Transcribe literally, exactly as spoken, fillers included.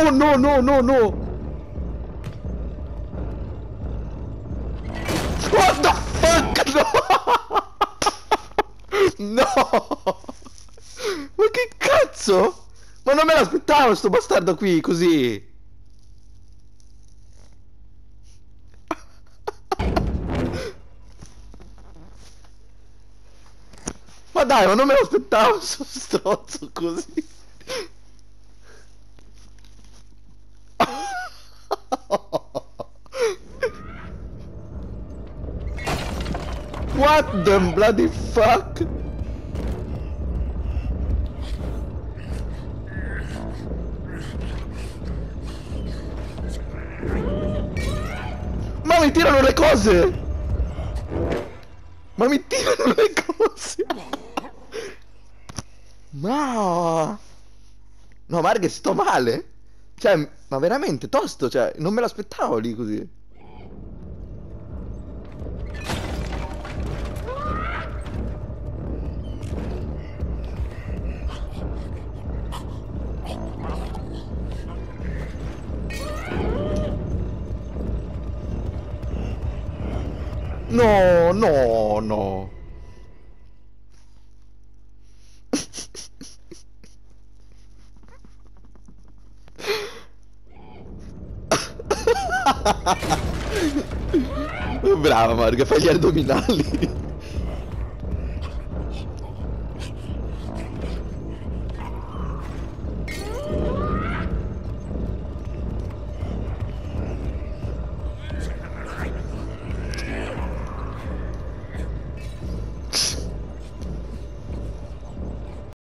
Oh no, no, no, no! What the fuck? No! No! Ma che cazzo? Ma non me l'aspettavo sto bastardo qui, così! Ma dai, ma non me l'aspettavo sto strozzo così! What the bloody fuck? Ma mi tirano le cose! Ma mi tirano le cose! Ma... No, Marghe, sto male? Cioè, ma veramente, tosto, cioè, non me l'aspettavo lì così. No, no, no. Brava Marga, fai gli addominali.